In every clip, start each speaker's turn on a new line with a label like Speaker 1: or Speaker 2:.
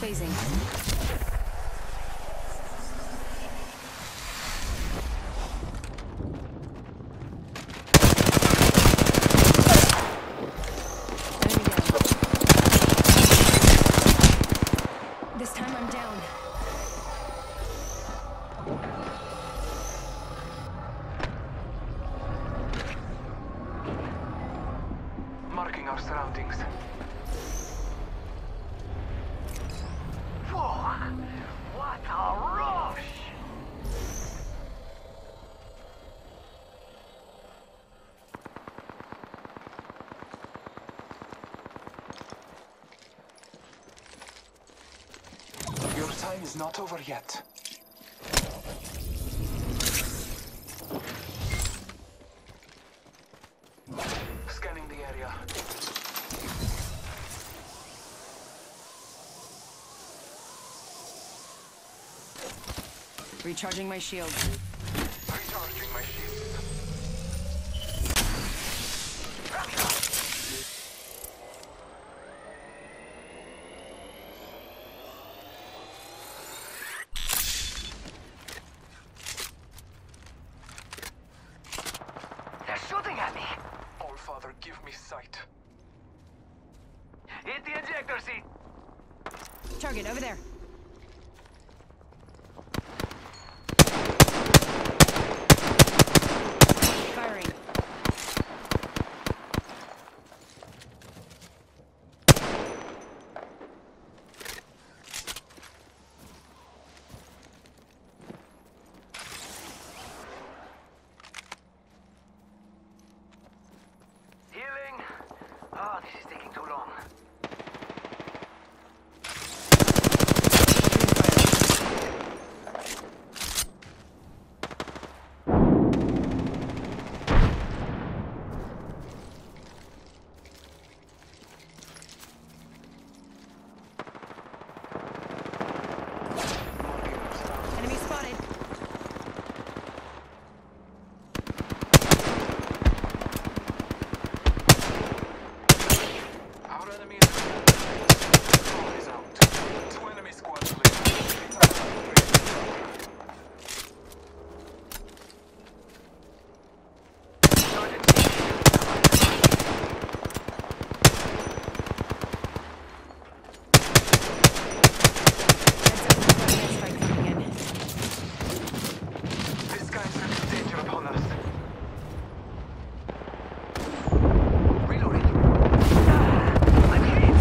Speaker 1: phasing. Enemy down. This time I'm down.
Speaker 2: Marking our surroundings. Whoa! What a rush! Your time is not over yet. Scanning the area.
Speaker 1: Recharging my shield.
Speaker 2: Recharging my shield. They're shooting at me. All Father, give me sight. Hit the ejector seat.
Speaker 1: Target over there. Firing.
Speaker 2: Healing. Oh, this is taking too long.
Speaker 1: Enemy spotted.
Speaker 2: Our enemy is out. Two enemy squads left.
Speaker 1: Fight coming in.
Speaker 2: This guy's in danger upon us. Reloading. I'm hit.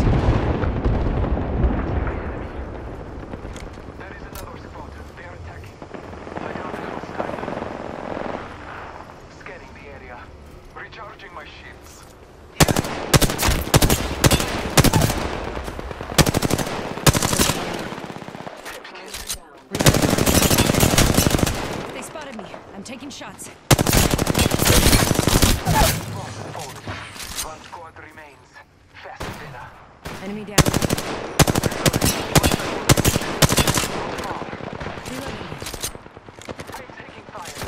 Speaker 2: There is another squad. They are attacking. I got a hostile. Scanning the area. Recharging my shields.
Speaker 1: They spotted me. I'm taking shots.
Speaker 2: One squad remains. Fast dinner.
Speaker 1: Enemy down. Reloading.
Speaker 2: I'm taking fire.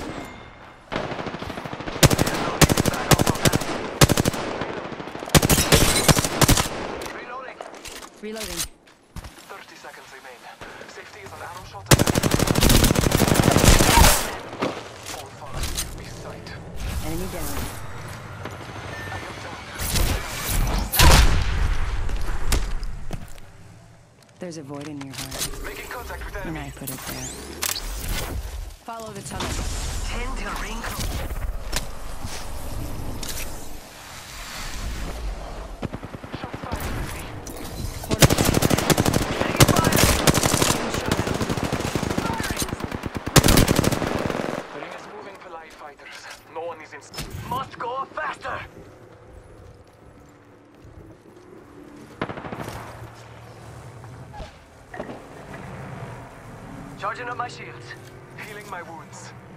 Speaker 2: Reloading.
Speaker 1: Reloading.
Speaker 2: 30 seconds remain. Safety is an arrow shot. All Father, give me sight.
Speaker 1: Enemy down.
Speaker 2: I am down.
Speaker 1: There's a void in your heart,
Speaker 2: Making contact with
Speaker 1: and
Speaker 2: enemy.
Speaker 1: I put it there. Follow the tunnel.
Speaker 2: 10 to ring. Shot fired at me.
Speaker 1: Quarter.
Speaker 2: The ring is moving for light fighters. No one is in. Must go faster. Charging up my shields. Healing my wounds.